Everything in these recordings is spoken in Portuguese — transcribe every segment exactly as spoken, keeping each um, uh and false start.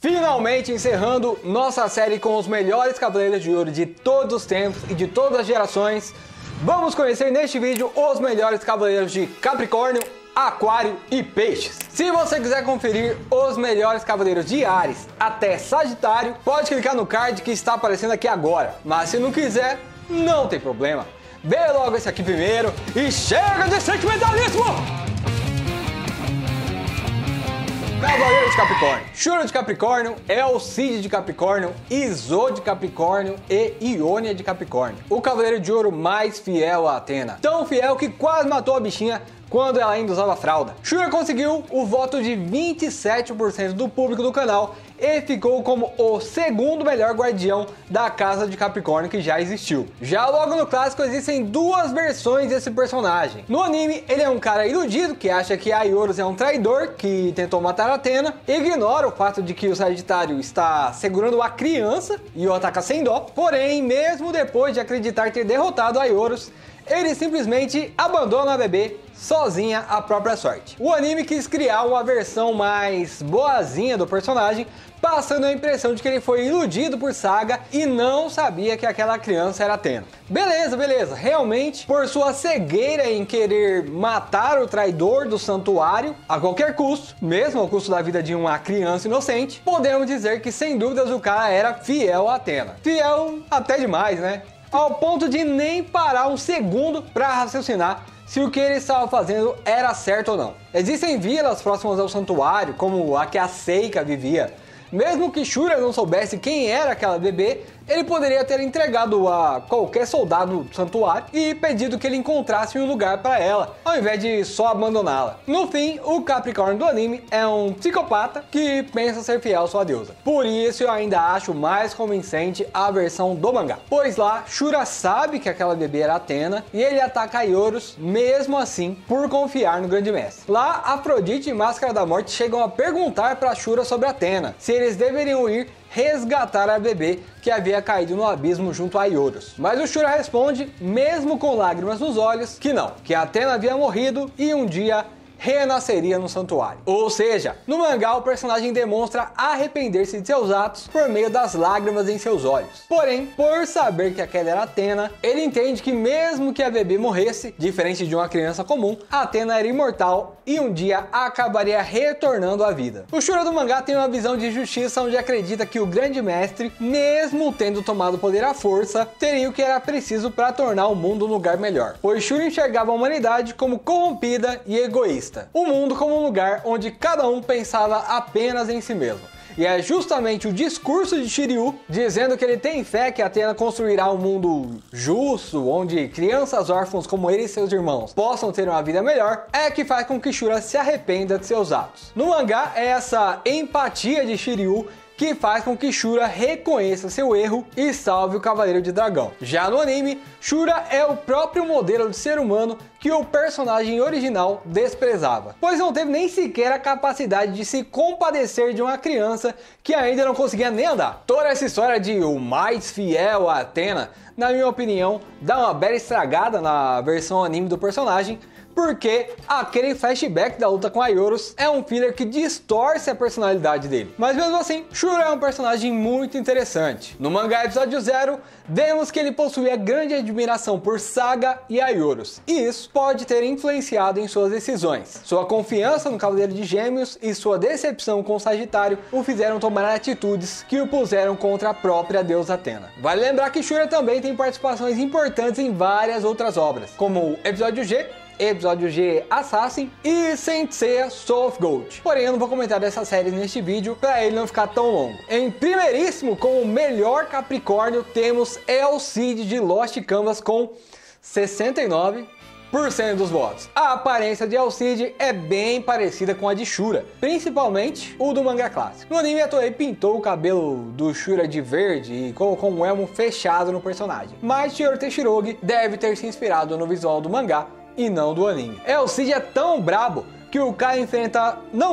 Finalmente encerrando nossa série com os melhores Cavaleiros de Ouro de todos os tempos e de todas as gerações. Vamos conhecer neste vídeo os melhores Cavaleiros de Capricórnio, Aquário e Peixes. Se você quiser conferir os melhores Cavaleiros de Áries até Sagitário, pode clicar no card que está aparecendo aqui agora. Mas se não quiser, não tem problema. Vê logo esse aqui primeiro e chega de sentimentalismo! Cavaleiro de Capricórnio. Shura de Capricórnio, Elcide de Capricórnio, Isolde de Capricórnio e Ionia de Capricórnio. O Cavaleiro de Ouro mais fiel a Athena. Tão fiel que quase matou a bichinha quando ela ainda usava fralda. Shura conseguiu o voto de vinte e sete por cento do público do canal e ficou como o segundo melhor guardião da casa de Capricórnio que já existiu. Já logo no clássico existem duas versões desse personagem. No anime ele é um cara iludido que acha que Aioros é um traidor que tentou matar Athena, ignora o fato de que o Sagitário está segurando a criança e o ataca sem dó, porém mesmo depois de acreditar ter derrotado Aioros, ele simplesmente abandona a bebê sozinha à própria sorte. O anime quis criar uma versão mais boazinha do personagem, passando a impressão de que ele foi iludido por Saga e não sabia que aquela criança era Athena. Beleza, beleza, realmente, por sua cegueira em querer matar o traidor do santuário a qualquer custo, mesmo ao custo da vida de uma criança inocente, podemos dizer que sem dúvidas o cara era fiel a Athena. Fiel até demais, né? Ao ponto de nem parar um segundo para raciocinar se o que ele estava fazendo era certo ou não. Existem vilas próximas ao santuário, como a que a Seika vivia. Mesmo que Shura não soubesse quem era aquela bebê, ele poderia ter entregado a qualquer soldado do santuário e pedido que ele encontrasse um lugar para ela, ao invés de só abandoná-la. No fim, o Capricórnio do anime é um psicopata que pensa ser fiel à sua deusa. Por isso eu ainda acho mais convincente a versão do mangá. Pois lá, Shura sabe que aquela bebê era Athena e ele ataca Aioros mesmo assim por confiar no Grande Mestre. Lá, Afrodite e Máscara da Morte chegam a perguntar para Shura sobre Athena, se eles deveriam ir resgatar a bebê que havia caído no abismo junto a Aioros. Mas o Shura responde, mesmo com lágrimas nos olhos, que não, que Athena havia morrido e um dia renasceria no santuário. Ou seja, no mangá o personagem demonstra arrepender-se de seus atos por meio das lágrimas em seus olhos. Porém, por saber que aquela era Athena, ele entende que mesmo que a bebê morresse, diferente de uma criança comum, Athena era imortal e um dia acabaria retornando à vida. O Shura do mangá tem uma visão de justiça onde acredita que o Grande Mestre, mesmo tendo tomado poder à força, teria o que era preciso para tornar o mundo um lugar melhor. Pois Shura enxergava a humanidade como corrompida e egoísta. O mundo como um lugar onde cada um pensava apenas em si mesmo. E é justamente o discurso de Shiryu, dizendo que ele tem fé que Athena construirá um mundo justo, onde crianças órfãos como ele e seus irmãos possam ter uma vida melhor, é que faz com que Shura se arrependa de seus atos. No mangá é essa empatia de Shiryu que faz com que Shura reconheça seu erro e salve o Cavaleiro de Dragão. Já no anime, Shura é o próprio modelo de ser humano que o personagem original desprezava, pois não teve nem sequer a capacidade de se compadecer de uma criança que ainda não conseguia nem andar. Toda essa história de o mais fiel a Athena, na minha opinião, dá uma bela estragada na versão anime do personagem, porque aquele flashback da luta com Aioros é um filler que distorce a personalidade dele. Mas mesmo assim, Shura é um personagem muito interessante. No mangá episódio zero, vemos que ele possuía grande admiração por Saga e Aioros, e isso pode ter influenciado em suas decisões. Sua confiança no Cavaleiro de Gêmeos e sua decepção com o Sagitário o fizeram tomar atitudes que o puseram contra a própria deusa Athena. Vale lembrar que Shura também tem participações importantes em várias outras obras, como o episódio G, Episódio G Assassin e Saint Seiya Soul of Gold. Porém eu não vou comentar dessas séries neste vídeo para ele não ficar tão longo. Em primeiríssimo, como o melhor Capricórnio, temos Elcide de Lost Canvas com sessenta e nove por cento dos votos. A aparência de Elcide é bem parecida com a de Shura, principalmente o do mangá clássico. No anime a Toei pintou o cabelo do Shura de verde e colocou um elmo fechado no personagem, mas Shiroru Tenshirogi deve ter se inspirado no visual do mangá e não do anime. Elcide é tão brabo que o cara enfrenta não um,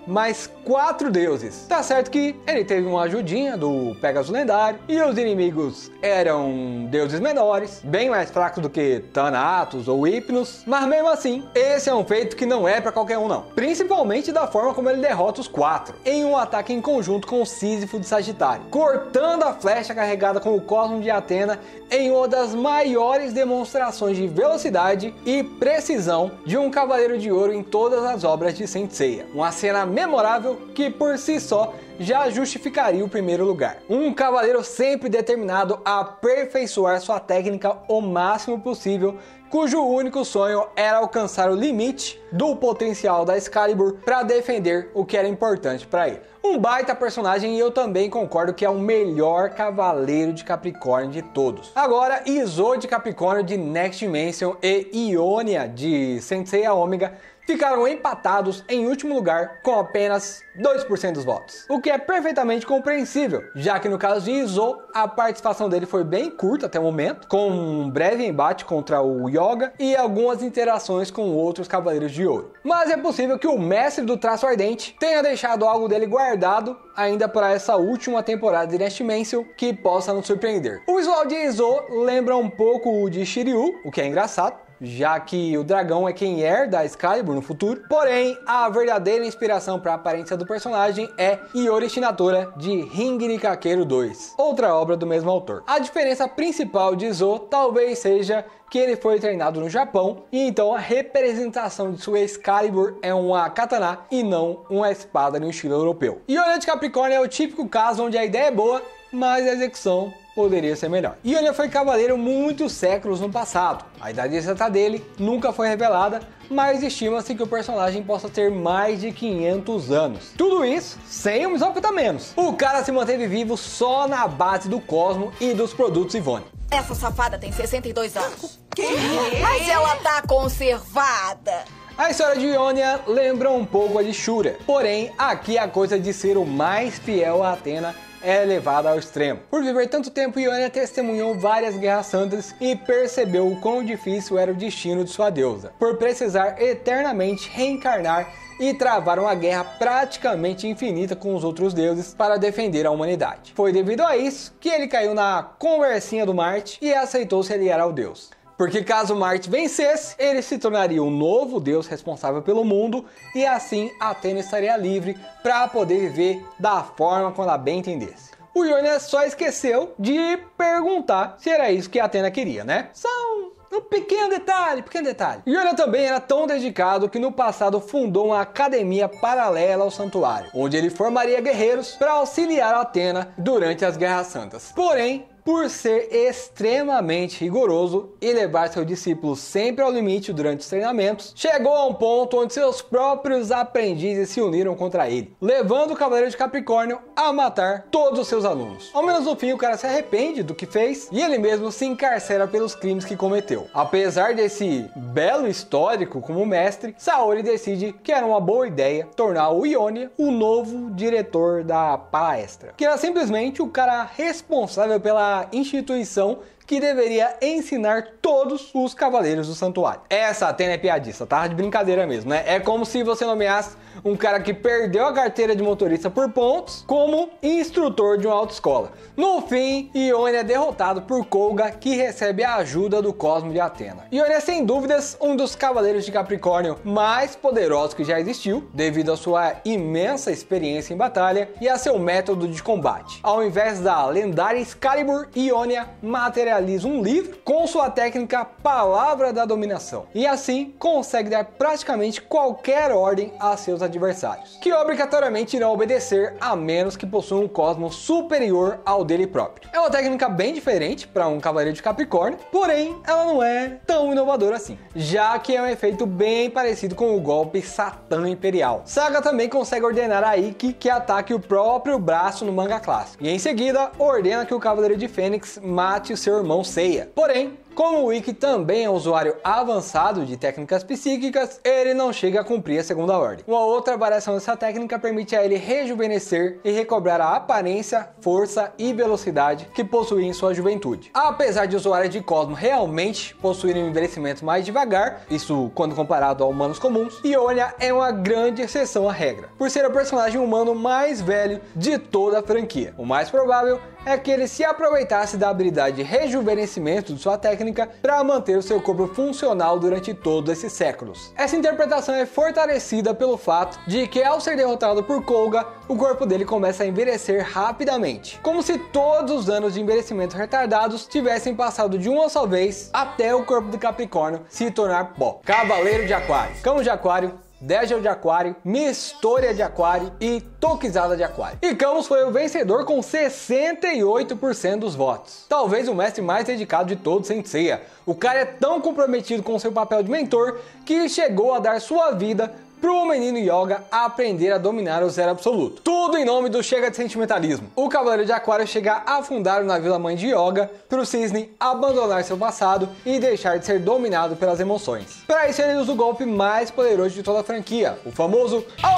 mais quatro deuses. Tá certo que ele teve uma ajudinha do Pegasus lendário e os inimigos eram deuses menores, bem mais fracos do que Thanatos ou Hypnos, mas mesmo assim, esse é um feito que não é pra qualquer um não. Principalmente da forma como ele derrota os quatro, em um ataque em conjunto com o Sísifo de Sagitário, cortando a flecha carregada com o Cosmo de Atena em uma das maiores demonstrações de velocidade e precisão de um Cavaleiro de Ouro em todas as obras de Saint Seiya. Uma cena memorável que por si só já justificaria o primeiro lugar. Um cavaleiro sempre determinado a aperfeiçoar sua técnica o máximo possível, cujo único sonho era alcançar o limite do potencial da Excalibur para defender o que era importante para ele. Um baita personagem e eu também concordo que é o melhor cavaleiro de Capricórnio de todos. Agora, Izo de Capricórnio de Next Dimension e Ionia de Saint Seiya Omega ficaram empatados em último lugar com apenas dois por cento dos votos. O que é perfeitamente compreensível, já que no caso de Izo, a participação dele foi bem curta até o momento, com um breve embate contra o Yoga e algumas interações com outros Cavaleiros de Ouro. Mas é possível que o mestre do traço ardente tenha deixado algo dele guardado ainda para essa última temporada de Next Dimension que possa nos surpreender. O visual de Izo lembra um pouco o de Shiryu, o que é engraçado, já que o dragão é quem herda a Excalibur no futuro. Porém, a verdadeira inspiração para a aparência do personagem é Iori Shinatora de Ringi Kakeru dois, outra obra do mesmo autor. A diferença principal de Izo talvez seja que ele foi treinado no Japão e então a representação de sua Excalibur é uma katana e não uma espada no estilo europeu. Ionia de Capricórnio é o típico caso onde a ideia é boa, mas a execução poderia ser melhor. Ionia foi cavaleiro muitos séculos no passado. A idade exata dele nunca foi revelada, mas estima-se que o personagem possa ter mais de quinhentos anos. Tudo isso sem um Zopita menos. O cara se manteve vivo só na base do Cosmo e dos produtos Ivone. Essa safada tem sessenta e dois anos. Que? Mas ela tá conservada. A história de Ionia lembra um pouco a de Shura, porém aqui a coisa de ser o mais fiel a Atena é levada ao extremo. Por viver tanto tempo, Ionia testemunhou várias guerras santas e percebeu o quão difícil era o destino de sua deusa, por precisar eternamente reencarnar e travar uma guerra praticamente infinita com os outros deuses para defender a humanidade. Foi devido a isso que ele caiu na conversinha do Marte e aceitou se aliar ao deus. Porque caso Marte vencesse, ele se tornaria o novo deus responsável pelo mundo e assim Atena estaria livre para poder viver da forma como ela bem entendesse. O Ionia só esqueceu de perguntar se era isso que Atena queria, né? Só um, um pequeno detalhe, pequeno detalhe. Ionia também era tão dedicado que no passado fundou uma academia paralela ao santuário, onde ele formaria guerreiros para auxiliar Atena durante as Guerras Santas. Porém, por ser extremamente rigoroso e levar seus discípulos sempre ao limite durante os treinamentos, chegou a um ponto onde seus próprios aprendizes se uniram contra ele, levando o Cavaleiro de Capricórnio a matar todos os seus alunos. Ao menos no fim o cara se arrepende do que fez e ele mesmo se encarcera pelos crimes que cometeu. Apesar desse belo histórico como mestre, Saori decide que era uma boa ideia tornar o Ionia o novo diretor da palestra, que era simplesmente o cara responsável pela instituição que deveria ensinar todos os cavaleiros do santuário. Essa Atena é piadista, tá? De brincadeira mesmo, né? É como se você nomeasse um cara que perdeu a carteira de motorista por pontos como instrutor de uma autoescola. No fim, Ionia é derrotado por Koga, que recebe a ajuda do Cosmo de Atena. Ionia é sem dúvidas um dos cavaleiros de Capricórnio mais poderosos que já existiu, devido à sua imensa experiência em batalha e a seu método de combate. Ao invés da lendária Excalibur, Ionia materializa realiza um livro com sua técnica Palavra da Dominação e assim consegue dar praticamente qualquer ordem a seus adversários, que obrigatoriamente irão obedecer a menos que possuam um cosmo superior ao dele próprio. É uma técnica bem diferente para um cavaleiro de Capricórnio, porém ela não é tão inovadora assim, já que é um efeito bem parecido com o golpe Satã Imperial. Saga também consegue ordenar a Ikki que ataque o próprio braço no manga clássico e em seguida ordena que o Cavaleiro de Fênix mate o seu irmão Seiya. Porém, Como o Ikki também é um usuário avançado de técnicas psíquicas, ele não chega a cumprir a segunda ordem. Uma outra variação dessa técnica permite a ele rejuvenescer e recobrar a aparência, força e velocidade que possuía em sua juventude. Apesar de usuários de Cosmo realmente possuírem um envelhecimento mais devagar, isso quando comparado a humanos comuns, Ionia é uma grande exceção à regra, por ser o personagem humano mais velho de toda a franquia. O mais provável é que ele se aproveitasse da habilidade de rejuvenescimento de sua técnica para manter o seu corpo funcional durante todos esses séculos. Essa interpretação é fortalecida pelo fato de que, ao ser derrotado por Koga, o corpo dele começa a envelhecer rapidamente, como se todos os anos de envelhecimento retardados tivessem passado de uma só vez até o corpo do Capricórnio se tornar pó. Cavaleiro de Aquário, Cão de Aquário, Dégel de Aquário, Mistória de Aquário e Toquizada de Aquário. E Camus foi o vencedor com sessenta e oito por cento dos votos. Talvez o mestre mais dedicado de todos, Saint Seiya. O cara é tão comprometido com seu papel de mentor que chegou a dar sua vida pro menino Yoga aprender a dominar o Zero Absoluto. Tudo em nome do chega de sentimentalismo. O Cavaleiro de Aquário chega a afundar o navio da mãe de Yoga pro Cisne abandonar seu passado e deixar de ser dominado pelas emoções. Para isso ele usa o golpe mais poderoso de toda a franquia, o famoso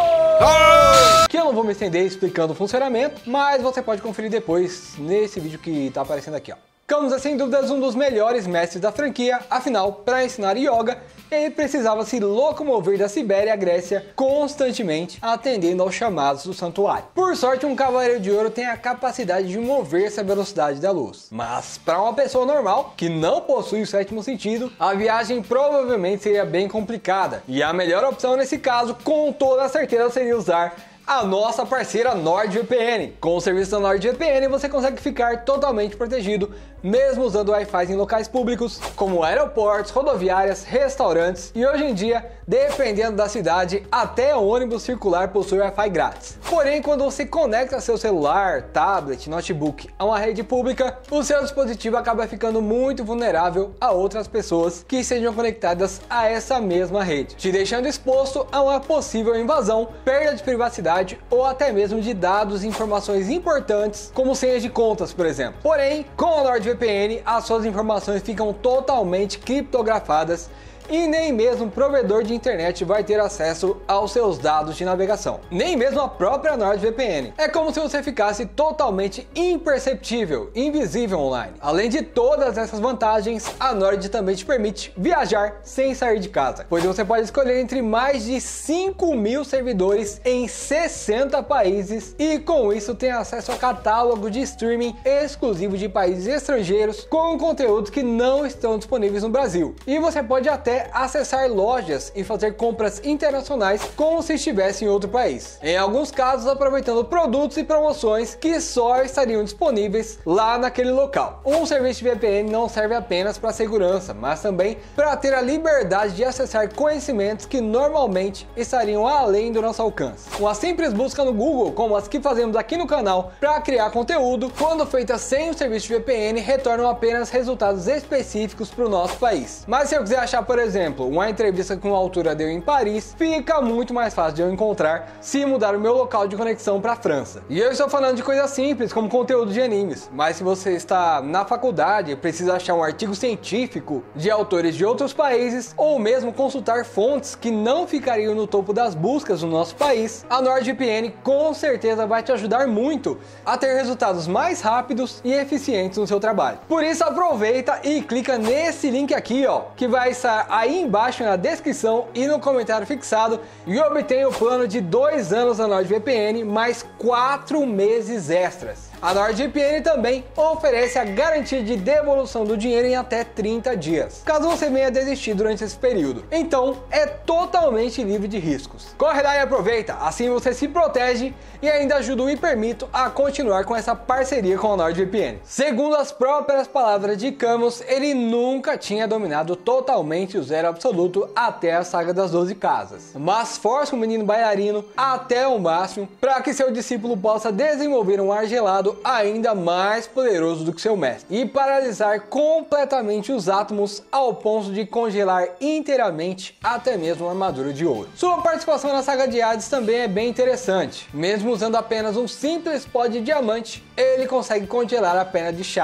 Aô! Que eu não vou me estender explicando o funcionamento, mas você pode conferir depois nesse vídeo que tá aparecendo aqui, ó. Camus é sem dúvidas um dos melhores mestres da franquia, afinal, para ensinar Yoga, ele precisava se locomover da Sibéria à Grécia constantemente, atendendo aos chamados do santuário. Por sorte, um Cavaleiro de Ouro tem a capacidade de mover-se à velocidade da luz. Mas para uma pessoa normal, que não possui o sétimo sentido, a viagem provavelmente seria bem complicada. E a melhor opção nesse caso, com toda certeza, seria usar a nossa parceira NordVPN. Com o serviço da NordVPN você consegue ficar totalmente protegido, mesmo usando Wi-Fi em locais públicos, como aeroportos, rodoviárias, restaurantes e hoje em dia, dependendo da cidade, até ônibus circular possui Wi-Fi grátis. Porém, quando você conecta seu celular, tablet, notebook a uma rede pública, o seu dispositivo acaba ficando muito vulnerável a outras pessoas que sejam conectadas a essa mesma rede, te deixando exposto a uma possível invasão, perda de privacidade ou até mesmo de dados e informações importantes, como senhas de contas, por exemplo. Porém, com a NordVPN, as suas informações ficam totalmente criptografadas e nem mesmo o provedor de internet vai ter acesso aos seus dados de navegação, nem mesmo a própria NordVPN. É como se você ficasse totalmente imperceptível, invisível online. Além de todas essas vantagens, a Nord também te permite viajar sem sair de casa, pois você pode escolher entre mais de cinco mil servidores em sessenta países e com isso tem acesso a catálogo de streaming exclusivo de países estrangeiros com conteúdos que não estão disponíveis no Brasil. E você pode até acessar lojas e fazer compras internacionais como se estivesse em outro país. Em alguns casos, aproveitando produtos e promoções que só estariam disponíveis lá naquele local. Um serviço de V P N não serve apenas para segurança, mas também para ter a liberdade de acessar conhecimentos que normalmente estariam além do nosso alcance. Uma simples busca no Google, como as que fazemos aqui no canal, para criar conteúdo, quando feita sem o serviço de V P N, retornam apenas resultados específicos para o nosso país. Mas se eu quiser achar, por exemplo, exemplo, uma entrevista que um autor deu em Paris, fica muito mais fácil de eu encontrar se mudar o meu local de conexão para a França. E eu estou falando de coisas simples, como conteúdo de animes, mas se você está na faculdade e precisa achar um artigo científico de autores de outros países, ou mesmo consultar fontes que não ficariam no topo das buscas do nosso país, a NordVPN com certeza vai te ajudar muito a ter resultados mais rápidos e eficientes no seu trabalho. Por isso aproveita e clica nesse link aqui, ó, que vai estar aí embaixo na descrição e no comentário fixado e obtém o plano de dois anos da NordVPN mais quatro meses extras. A NordVPN também oferece a garantia de devolução do dinheiro em até trinta dias, caso você venha desistir durante esse período. Então é totalmente livre de riscos. Corre lá e aproveita, assim você se protege e ainda ajuda o Hipermito a continuar com essa parceria com a NordVPN. Segundo as próprias palavras de Camus, ele nunca tinha dominado totalmente o Zero Absoluto até a saga das doze casas, mas força o menino bailarino até o máximo para que seu discípulo possa desenvolver um ar gelado ainda mais poderoso do que seu mestre e paralisar completamente os átomos ao ponto de congelar inteiramente até mesmo uma armadura de ouro. Sua participação na saga de Hades também é bem interessante. Mesmo usando apenas um simples pó de diamante, ele consegue congelar a perna de Shaka,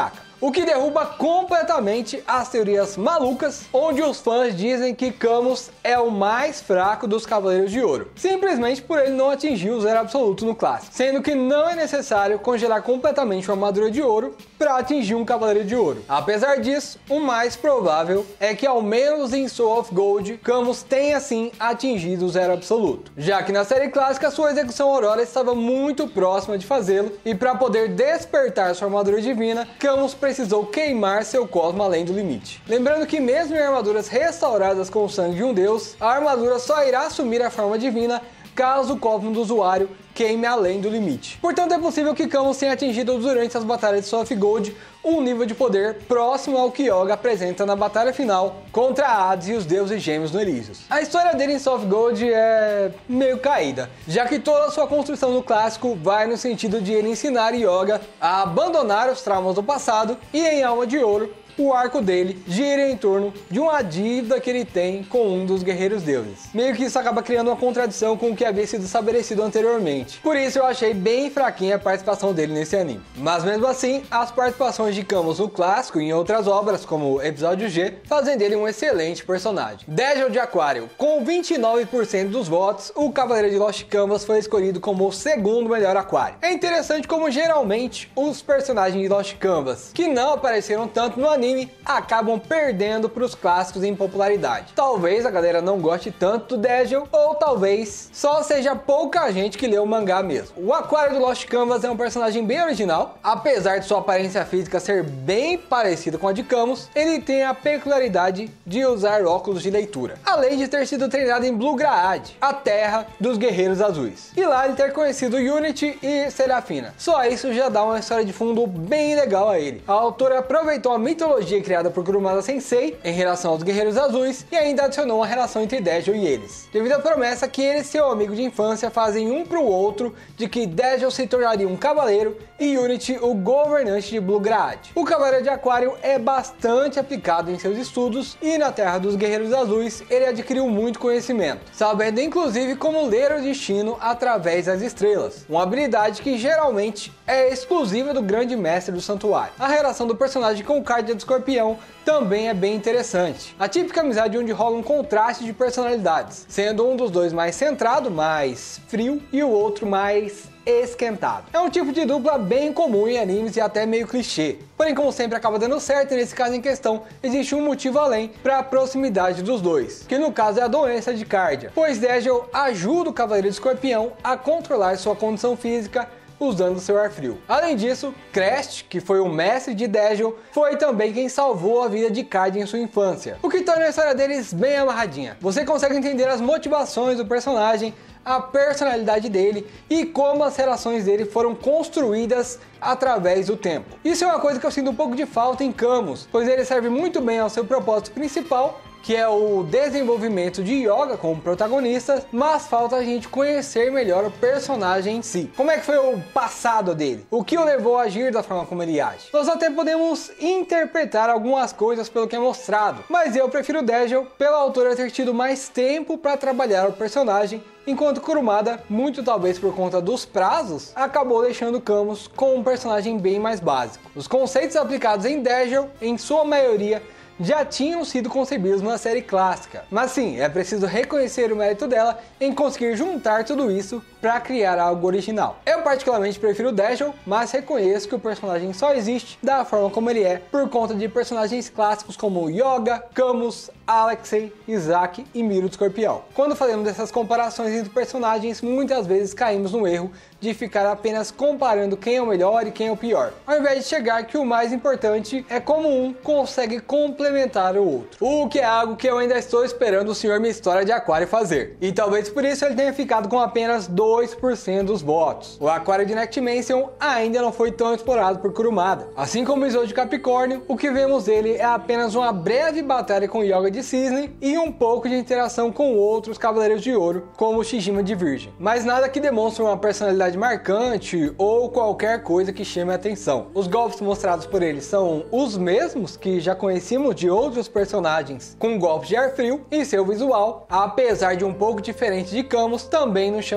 o que derruba completamente as teorias malucas, onde os fãs dizem que Camus é o mais fraco dos Cavaleiros de Ouro, simplesmente por ele não atingir o zero absoluto no clássico, sendo que não é necessário congelar completamente uma armadura de ouro para atingir um Cavaleiro de Ouro. Apesar disso, o mais provável é que ao menos em Soul of Gold, Camus tenha sim atingido o zero absoluto, já que na série clássica sua execução Aurora estava muito próxima de fazê-lo, e para poder despertar sua armadura divina, Camus precisou queimar seu cosmo além do limite. Lembrando que mesmo em armaduras restauradas com o sangue de um deus, a armadura só irá assumir a forma divina caso o cosmo do usuário queime além do limite. Portanto, é possível que Camus tenha atingido durante as batalhas de Soul of Gold um nível de poder próximo ao que Yoga apresenta na batalha final contra Hades e os deuses gêmeos no Elísios. A história dele em Soul of Gold é meio caída, já que toda a sua construção no clássico vai no sentido de ele ensinar Yoga a abandonar os traumas do passado, e em Alma de Ouro, o arco dele gira em torno de uma dívida que ele tem com um dos guerreiros deuses. Meio que isso acaba criando uma contradição com o que havia sido estabelecido anteriormente. Por isso eu achei bem fraquinha a participação dele nesse anime. Mas mesmo assim, as participações de Camus no clássico e em outras obras, como o Episódio G, fazem dele um excelente personagem. Degel de Aquário, com vinte e nove por cento dos votos, o Cavaleiro de Lost Canvas foi escolhido como o segundo melhor aquário. É interessante como geralmente os personagens de Lost Canvas, que não apareceram tanto no anime, anime acabam perdendo para os clássicos em popularidade. Talvez a galera não goste tanto do Degel, ou talvez só seja pouca gente que lê o mangá mesmo. O Aquário do Lost Canvas é um personagem bem original, apesar de sua aparência física ser bem parecida com a de Camus, ele tem a peculiaridade de usar óculos de leitura, além de ter sido treinado em Blugraad, a terra dos guerreiros azuis, e lá ele ter conhecido Unity e Serafina. Só isso já dá uma história de fundo bem legal a ele. A autora aproveitou a mitologia criada por Kurumada Sensei em relação aos guerreiros azuis e ainda adicionou uma relação entre Degel e eles, devido à promessa que ele e seu amigo de infância fazem um pro outro de que Degel se tornaria um cavaleiro e Unity o governante de Blugraad. O Cavaleiro de Aquário é bastante aplicado em seus estudos e na Terra dos Guerreiros Azuis ele adquiriu muito conhecimento, sabendo inclusive como ler o destino através das estrelas, uma habilidade que geralmente é exclusiva do grande mestre do santuário. A relação do personagem com o Cardia do Escorpião também é bem interessante. A típica amizade onde rola um contraste de personalidades, sendo um dos dois mais centrado, mais frio, e o outro mais esquentado. É um tipo de dupla bem comum em animes e até meio clichê. Porém, como sempre acaba dando certo, e nesse caso em questão, existe um motivo além para a proximidade dos dois, que no caso é a doença de Cardia, pois Degel ajuda o Cavaleiro de Escorpião a controlar sua condição física usando seu ar frio. Além disso, Crest, que foi o mestre de Degel, foi também quem salvou a vida de Cardia em sua infância, o que torna a história deles bem amarradinha. Você consegue entender as motivações do personagem, a personalidade dele e como as relações dele foram construídas através do tempo. Isso é uma coisa que eu sinto um pouco de falta em Camus, pois ele serve muito bem ao seu propósito principal, que é o desenvolvimento de Yoga como protagonista, mas falta a gente conhecer melhor o personagem em si. Como é que foi o passado dele? O que o levou a agir da forma como ele age? Nós até podemos interpretar algumas coisas pelo que é mostrado, mas eu prefiro Degel pela autora ter tido mais tempo para trabalhar o personagem, enquanto Kurumada, muito talvez por conta dos prazos, acabou deixando Camus com um personagem bem mais básico. Os conceitos aplicados em Degel, em sua maioria, já tinham sido concebidos na série clássica, mas sim, é preciso reconhecer o mérito dela em conseguir juntar tudo isso para criar algo original. Eu particularmente prefiro Degel, mas reconheço que o personagem só existe da forma como ele é por conta de personagens clássicos como Yoga, Camus, Alexei, Isaac e Miro do Escorpião. Quando fazemos essas comparações entre personagens, muitas vezes caímos no erro de ficar apenas comparando quem é o melhor e quem é o pior, ao invés de chegar que o mais importante é como um consegue complementar o outro, o que é algo que eu ainda estou esperando o senhor Minha História de Aquário fazer, e talvez por isso ele tenha ficado com apenas dois por cento dos votos. O Aquário de Nectimansion ainda não foi tão explorado por Kurumada, assim como o Isolde de Capricórnio. O que vemos dele é apenas uma breve batalha com Yoga de Cisne e um pouco de interação com outros Cavaleiros de Ouro, como o Shijima de Virgem, mas nada que demonstre uma personalidade marcante ou qualquer coisa que chame a atenção. Os golpes mostrados por ele são os mesmos que já conhecíamos de outros personagens com golpes de ar frio, e seu visual, apesar de um pouco diferente de Camus, também não chama muita atenção.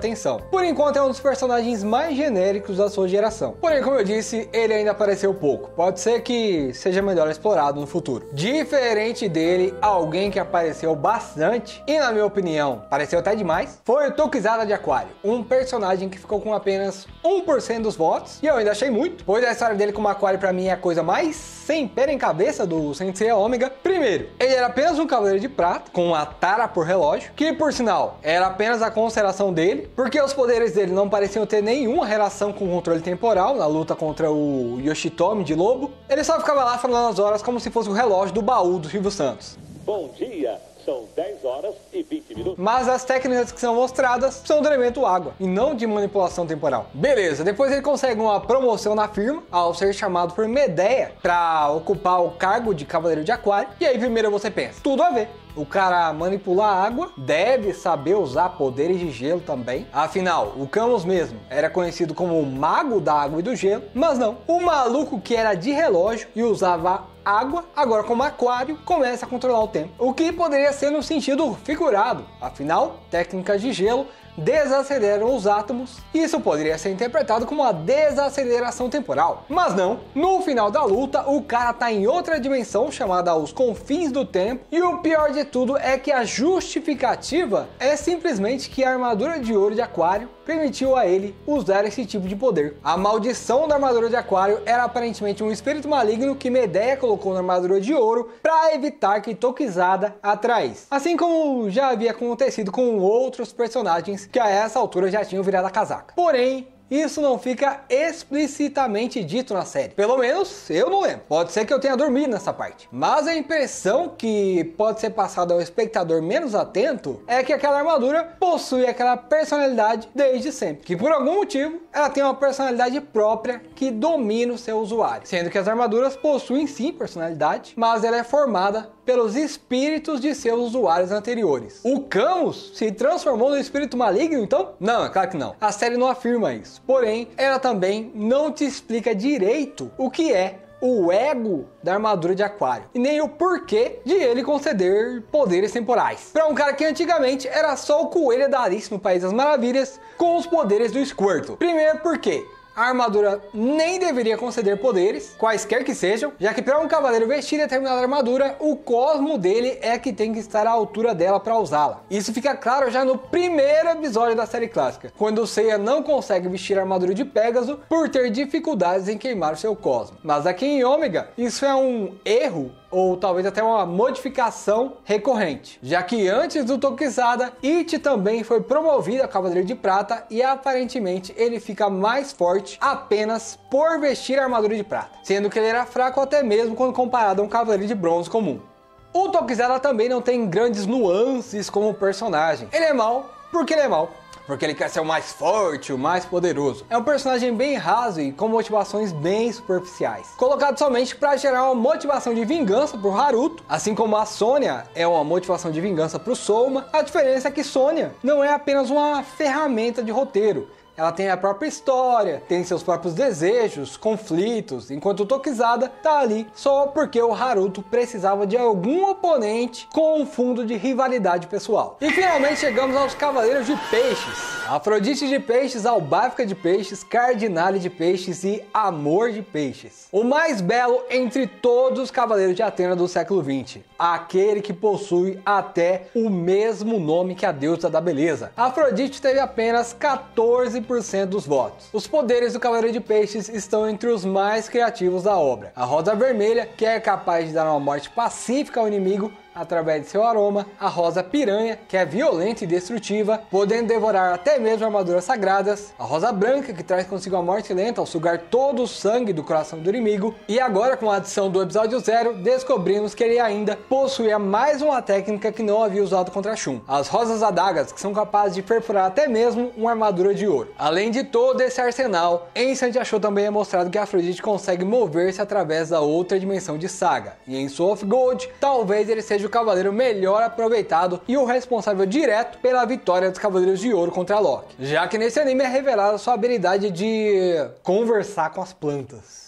atenção. Por enquanto é um dos personagens mais genéricos da sua geração. Porém, como eu disse, ele ainda apareceu pouco. Pode ser que seja melhor explorado no futuro. Diferente dele, alguém que apareceu bastante, e na minha opinião, pareceu até demais, foi o Tokusada de Aquário. Um personagem que ficou com apenas um por cento dos votos, e eu ainda achei muito, pois a história dele como Aquário pra mim é a coisa mais sem pé em cabeça do Sensei Ômega. Primeiro, ele era apenas um cavaleiro de prata, com a tara por relógio, que por sinal, era apenas a consideração dele, porque os poderes dele não pareciam ter nenhuma relação com o controle temporal, na luta contra o Yoshitomi de Lobo. Ele só ficava lá falando as horas como se fosse o relógio do baú do Silvio Santos. Bom dia! São dez horas e vinte minutos. Mas as técnicas que são mostradas são do elemento água e não de manipulação temporal. Beleza, depois ele consegue uma promoção na firma ao ser chamado por Medeia para ocupar o cargo de Cavaleiro de Aquário. E aí primeiro você pensa, tudo a ver. O cara manipula a água, deve saber usar poderes de gelo também. Afinal, o Camus mesmo era conhecido como o mago da água e do gelo. Mas não, o maluco que era de relógio e usava água, agora como aquário, começa a controlar o tempo. O que poderia ser no sentido figurado. Afinal, técnicas de gelo desaceleram os átomos, e isso poderia ser interpretado como uma desaceleração temporal. Mas não, no final da luta, o cara tá em outra dimensão chamada os confins do tempo, e o pior de tudo é que a justificativa é simplesmente que a armadura de ouro de Aquário permitiu a ele usar esse tipo de poder. A maldição da armadura de Aquário era aparentemente um espírito maligno que Medeia colocou na armadura de ouro para evitar que Tokusada a traísse. Assim como já havia acontecido com outros personagens que a essa altura já tinham virado a casaca. Porém, isso não fica explicitamente dito na série. Pelo menos eu não lembro. Pode ser que eu tenha dormido nessa parte. Mas a impressão que pode ser passada ao espectador menos atento é que aquela armadura possui aquela personalidade desde sempre. Que por algum motivo ela tem uma personalidade própria que domina o seu usuário. Sendo que as armaduras possuem sim personalidade, mas ela é formada pelos espíritos de seus usuários anteriores. O Camus se transformou no espírito maligno, então? Não, é claro que não. A série não afirma isso. Porém, ela também não te explica direito o que é o ego da armadura de Aquário e nem o porquê de ele conceder poderes temporais para um cara que antigamente era só o coelho da Alice no País das Maravilhas com os poderes do Squirtle. Primeiro porque a armadura nem deveria conceder poderes, quaisquer que sejam, já que para um cavaleiro vestir determinada armadura, o cosmo dele é que tem que estar à altura dela para usá-la. Isso fica claro já no primeiro episódio da série clássica, quando o Seiya não consegue vestir a armadura de Pégaso por ter dificuldades em queimar o seu cosmo. Mas aqui em Ômega, isso é um erro ou talvez até uma modificação recorrente, já que antes do Tokusada, Ichi também foi promovido a Cavaleiro de Prata e aparentemente ele fica mais forte apenas por vestir a armadura de prata, sendo que ele era fraco até mesmo quando comparado a um Cavaleiro de Bronze comum. O Tokusada também não tem grandes nuances como personagem, ele é mau porque ele é mau. Porque ele quer ser o mais forte, o mais poderoso. É um personagem bem raso e com motivações bem superficiais. Colocado somente para gerar uma motivação de vingança pro Haruto, assim como a Sônia é uma motivação de vingança pro Souma. A diferença é que Sônia não é apenas uma ferramenta de roteiro. Ela tem a própria história, tem seus próprios desejos, conflitos, enquanto o Tokusada tá ali só porque o Haruto precisava de algum oponente com um fundo de rivalidade pessoal. E finalmente chegamos aos Cavaleiros de Peixes. Afrodite de Peixes, Albáfica de Peixes, Cardinale de Peixes e Amor de Peixes. O mais belo entre todos os Cavaleiros de Atena do século vinte. Aquele que possui até o mesmo nome que a deusa da beleza. Afrodite teve apenas quatorze por cento dos votos. Os poderes do Cavaleiro de Peixes estão entre os mais criativos da obra. A Rosa Vermelha, que é capaz de dar uma morte pacífica ao inimigo através de seu aroma, a Rosa Piranha, que é violenta e destrutiva, podendo devorar até mesmo armaduras sagradas, a Rosa Branca, que traz consigo a morte lenta ao sugar todo o sangue do coração do inimigo, e agora com a adição do episódio zero, descobrimos que ele ainda possuía mais uma técnica que não havia usado contra Shun, as Rosas Adagas, que são capazes de perfurar até mesmo uma armadura de ouro. Além de todo esse arsenal, em Santi Show também é mostrado que Afrodite consegue mover-se através da outra dimensão de Saga, e em Soul of Gold, talvez ele seja o cavaleiro melhor aproveitado e o responsável direto pela vitória dos Cavaleiros de Ouro contra Loki, já que nesse anime é revelada sua habilidade de conversar com as plantas.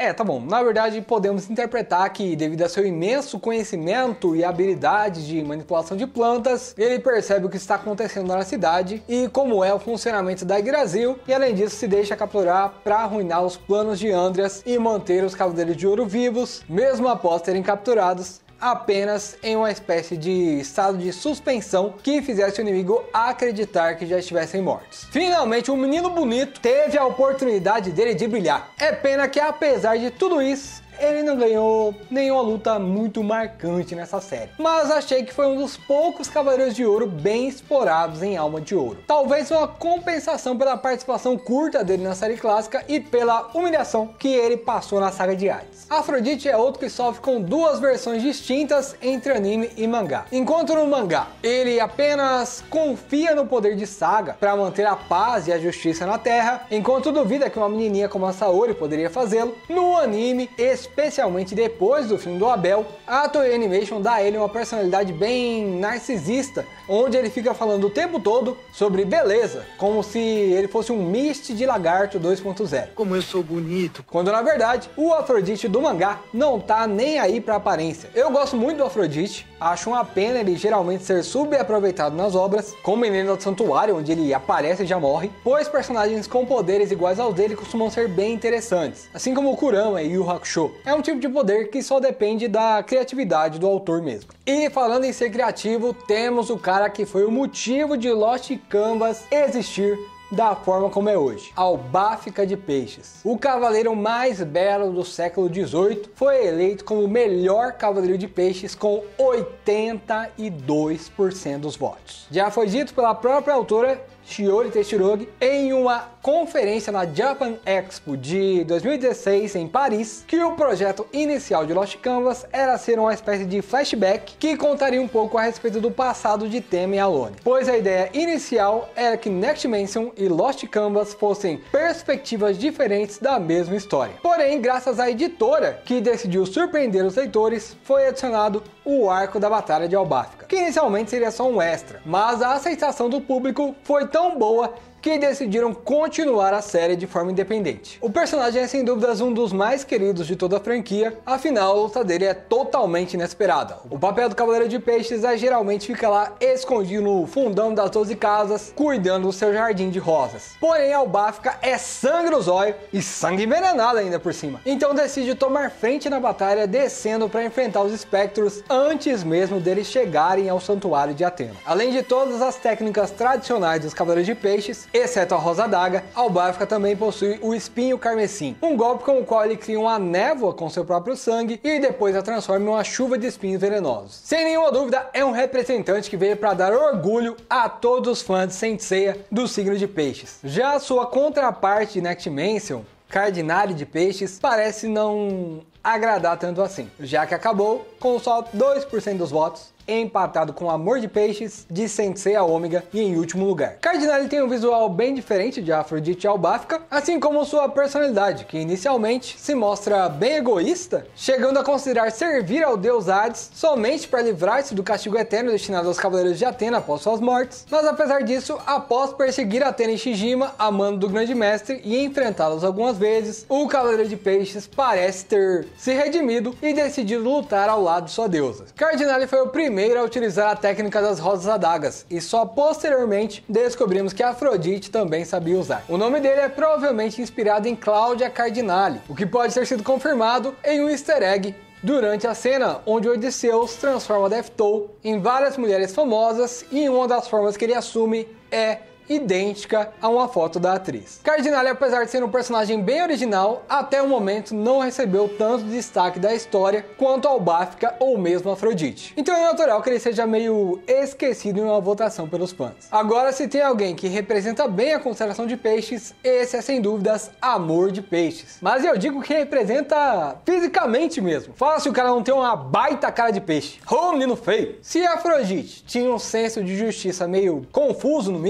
É, tá bom, na verdade podemos interpretar que devido a seu imenso conhecimento e habilidade de manipulação de plantas, ele percebe o que está acontecendo na cidade e como é o funcionamento da Yggdrasil, e além disso se deixa capturar para arruinar os planos de Andreas e manter os Cavaleiros de Ouro vivos, mesmo após terem capturados, apenas em uma espécie de estado de suspensão que fizesse o inimigo acreditar que já estivessem mortos. Finalmente, um menino bonito teve a oportunidade dele de brilhar. É pena que, apesar de tudo isso, ele não ganhou nenhuma luta muito marcante nessa série, mas achei que foi um dos poucos Cavaleiros de Ouro bem explorados em Alma de Ouro. Talvez uma compensação pela participação curta dele na série clássica e pela humilhação que ele passou na saga de Hades. Afrodite é outro que sofre com duas versões distintas entre anime e mangá. Enquanto no mangá ele apenas confia no poder de Saga para manter a paz e a justiça na Terra, enquanto duvida que uma menininha como a Saori poderia fazê-lo, no anime, especialmente depois do filme do Abel, a Toei Animation dá a ele uma personalidade bem narcisista, onde ele fica falando o tempo todo sobre beleza, como se ele fosse um Mist de Lagarto dois ponto zero. Como eu sou bonito. Quando na verdade, o Afrodite do mangá não tá nem aí pra aparência. Eu gosto muito do Afrodite, acho uma pena ele geralmente ser subaproveitado nas obras, como Menino do Santuário, onde ele aparece e já morre, pois personagens com poderes iguais aos dele costumam ser bem interessantes, assim como o Kurama e Yu Hakusho. É um tipo de poder que só depende da criatividade do autor mesmo. E falando em ser criativo, temos o cara que foi o motivo de Lost Canvas existir da forma como é hoje, Albáfica de Peixes. O cavaleiro mais belo do século dezoito foi eleito como o melhor cavaleiro de peixes com oitenta e dois por cento dos votos. Já foi dito pela própria autora Shiori Teshirogi em uma conferência na Japan Expo de dois mil e dezesseis em Paris, que o projeto inicial de Lost Canvas era ser uma espécie de flashback que contaria um pouco a respeito do passado de Thema e Alone, pois a ideia inicial era que Next Dimension e Lost Canvas fossem perspectivas diferentes da mesma história. Porém, graças à editora, que decidiu surpreender os leitores, foi adicionado o arco da Batalha de Albáfica, que inicialmente seria só um extra, mas a aceitação do público foi tão boa que decidiram continuar a série de forma independente. O personagem é sem dúvidas um dos mais queridos de toda a franquia, afinal a luta dele é totalmente inesperada. O papel do Cavaleiro de Peixes é geralmente ficar lá escondido no fundão das doze casas, cuidando do seu jardim de rosas. Porém, Albáfica é sangue nos olhos e sangue envenenado ainda por cima. Então decide tomar frente na batalha, descendo para enfrentar os espectros antes mesmo deles chegarem ao Santuário de Atena. Além de todas as técnicas tradicionais dos Cavaleiros de Peixes, exceto a Rosa Daga, Albáfica também possui o Espinho Carmesim, um golpe com o qual ele cria uma névoa com seu próprio sangue e depois a transforma em uma chuva de espinhos venenosos. Sem nenhuma dúvida, é um representante que veio para dar orgulho a todos os fãs de Saint Seiya do signo de Peixes. Já a sua contraparte de Next Dimension, Cardinale de Peixes, parece não agradar tanto assim, já que acabou com só dois por cento dos votos, empatado com Amor de Peixes, de Saint Seiya Ômega e em último lugar. Cardinale tem um visual bem diferente de Afrodite e Albáfica, assim como sua personalidade, que inicialmente se mostra bem egoísta, chegando a considerar servir ao deus Hades somente para livrar-se do castigo eterno destinado aos Cavaleiros de Atena após suas mortes, mas apesar disso, após perseguir Atena e Shijima a mando do Grande Mestre e enfrentá-los algumas vezes, o Cavaleiro de Peixes parece ter se redimido e decidido lutar ao lado de sua deusa. Cardinale foi o primeiro primeiro a utilizar a técnica das rosas adagas, e só posteriormente descobrimos que Afrodite também sabia usar. O nome dele é provavelmente inspirado em Cláudia Cardinale, o que pode ter sido confirmado em um easter egg durante a cena onde Odisseus transforma Death Toll em várias mulheres famosas, e uma das formas que ele assume é idêntica a uma foto da atriz. Cardinale, apesar de ser um personagem bem original, até o momento não recebeu tanto destaque da história quanto Albáfica ou mesmo Afrodite. Então é natural que ele seja meio esquecido em uma votação pelos fãs. Agora, se tem alguém que representa bem a constelação de Peixes, esse é sem dúvidas Amor de Peixes. Mas eu digo que representa fisicamente mesmo. Fala se o cara não tem uma baita cara de peixe. Ô, menino feio! Se Afrodite tinha um senso de justiça meio confuso no mínimo,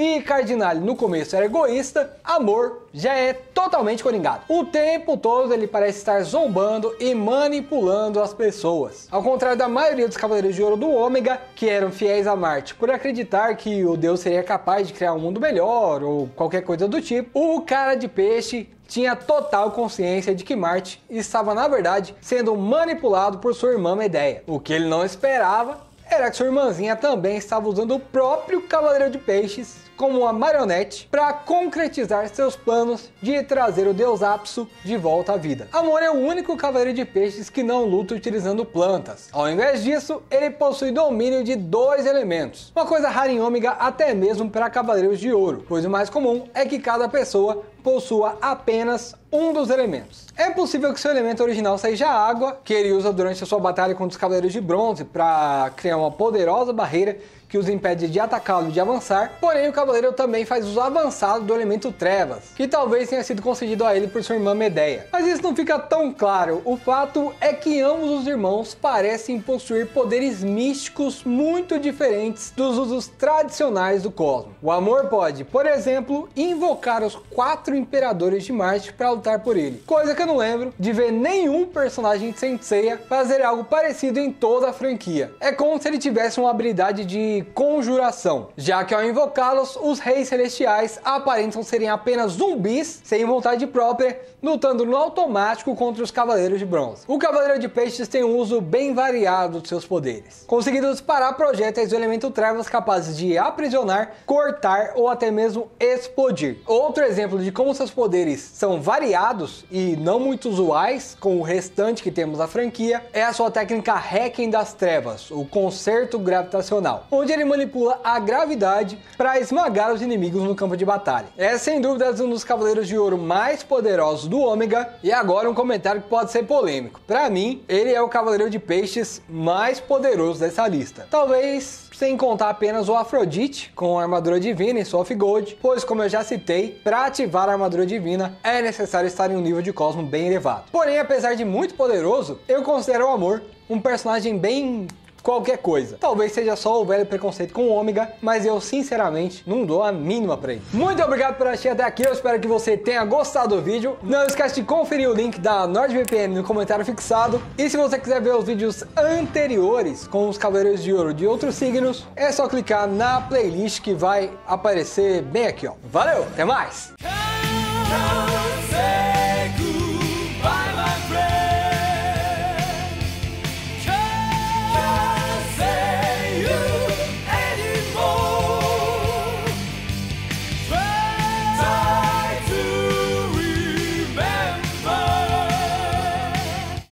e Cardinale no começo era egoísta, Amor já é totalmente coringado. O tempo todo ele parece estar zombando e manipulando as pessoas. Ao contrário da maioria dos Cavaleiros de Ouro do Ômega, que eram fiéis a Marte por acreditar que o Deus seria capaz de criar um mundo melhor ou qualquer coisa do tipo, o Cara de Peixe tinha total consciência de que Marte estava, na verdade, sendo manipulado por sua irmã Medeia. O que ele não esperava era que sua irmãzinha também estava usando o próprio Cavaleiro de Peixes como uma marionete para concretizar seus planos de trazer o Deus Apso de volta à vida. Amor é o único Cavaleiro de Peixes que não luta utilizando plantas. Ao invés disso, ele possui domínio de dois elementos, uma coisa rara em Ômega até mesmo para Cavaleiros de Ouro, pois o mais comum é que cada pessoa possua apenas um dos elementos. É possível que seu elemento original seja a água, que ele usa durante a sua batalha contra os Cavaleiros de Bronze para criar uma poderosa barreira que os impede de atacá-lo e de avançar, porém o Cavaleiro também faz uso avançado do elemento Trevas, que talvez tenha sido concedido a ele por sua irmã Medeia. Mas isso não fica tão claro, o fato é que ambos os irmãos parecem possuir poderes místicos muito diferentes dos usos tradicionais do Cosmo. O Amor pode, por exemplo, invocar os quatro Imperadores de Marte para lutar por ele, coisa que eu não lembro de ver nenhum personagem de Saint Seiya fazer algo parecido em toda a franquia. É como se ele tivesse uma habilidade de conjuração, já que ao invocá-los, os Reis Celestiais aparentam serem apenas zumbis sem vontade própria, lutando no automático contra os Cavaleiros de Bronze. O Cavaleiro de Peixes tem um uso bem variado de seus poderes, conseguindo disparar projéteis do elemento Trevas capazes de aprisionar, cortar ou até mesmo explodir. Outro exemplo de como seus poderes são variados e não muito usuais com o restante que temos na franquia é a sua técnica Requiem das Trevas, o Concerto Gravitacional, onde ele manipula a gravidade para esmagar os inimigos no campo de batalha. É sem dúvidas um dos Cavaleiros de Ouro mais poderosos do Ômega. E agora um comentário que pode ser polêmico. Para mim, ele é o Cavaleiro de Peixes mais poderoso dessa lista. Talvez sem contar apenas o Afrodite com a armadura divina em Soul of Gold, pois como eu já citei, para ativar a armadura divina é necessário estar em um nível de Cosmo bem elevado. Porém, apesar de muito poderoso, eu considero o Amor um personagem bem qualquer coisa. Talvez seja só o velho preconceito com o Ômega, mas eu sinceramente não dou a mínima pra ele. Muito obrigado por assistir até aqui, eu espero que você tenha gostado do vídeo. Não esquece de conferir o link da NordVPN no comentário fixado. E se você quiser ver os vídeos anteriores com os Cavaleiros de Ouro de outros signos, é só clicar na playlist que vai aparecer bem aqui, ó. Valeu, até mais!